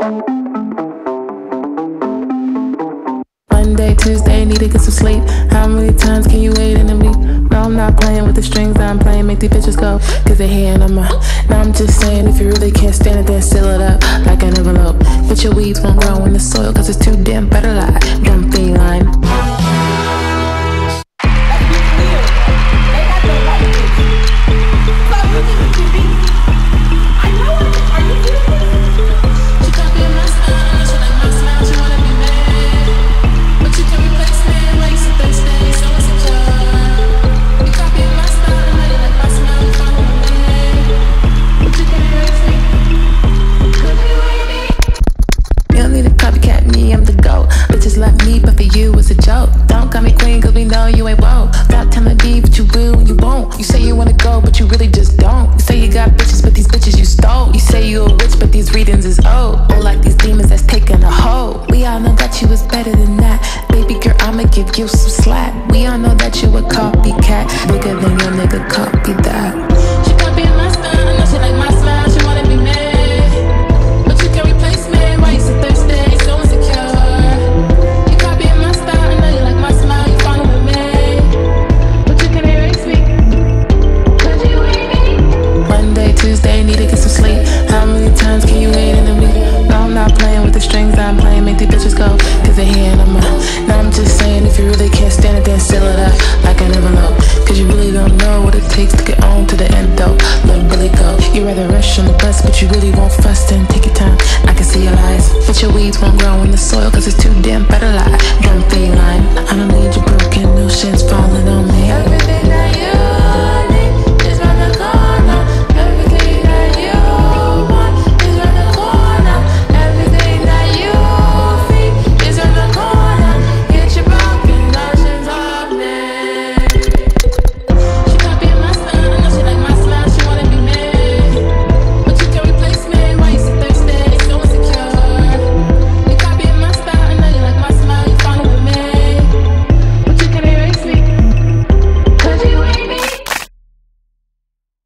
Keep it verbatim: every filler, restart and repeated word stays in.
Monday, Tuesday, need to get some sleep. How many times can you wait in a week? No, I'm not playing with the strings I'm playing. Make these bitches go, cause they here and I'm a. Now I'm just saying, if you really can't stand it, then seal it up like an envelope. But your weeds won't grow in the soil, cause it's too damn better lie. Dumb feline. You say you wanna go, but you really just don't. You say you got bitches, but these bitches you stole. You say you a witch, but these readings is old. Oh, like these demons that's taking a hold. We all know that you was better than that. Baby girl, I'ma give you some slack. We all know that you a copycat. Bigger than your nigga, copy that. She copying my style, I know she like my smile. She wanna be mad, but you can't replace me. Why you so thirsty, so insecure? You copying my style, I know you like my smile. You following me, but you can't erase me. Monday, Tuesday, need to get some sleep. How many times can you wait in a week? No, I'm not playing with the strings I'm playing. Make these bitches go, cause they here and I'm out. Now I'm just saying, if you really can't stand it, then seal it up like an envelope. Cause you really don't know what it takes to get on to the end though. Let Billy go. You rather rush on the bus, but you really won't fuss, then take your time. I can see your lies, but your weeds won't grow in the soil, cause it's too damn better lie.